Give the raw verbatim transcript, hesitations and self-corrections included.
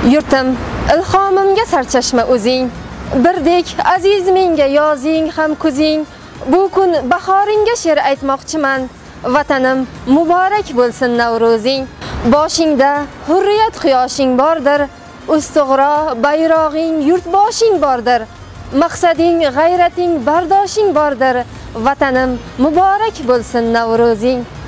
Yurtim, ilhomimga sarchashma o'zing. Birdek aziz menga yozing ham kuzing. Bu kun bahoringa she'r aytmoqchiman. Vatanim muborak bo'lsin Navruzing. Boshingda hurriyat quyoshing bordir. Ustug'ro bayrog'ing yurtboshing bordir. Maqsading, g'ayrating, bardoshing bordir. Vatanim muborak bo'lsin Navruzing.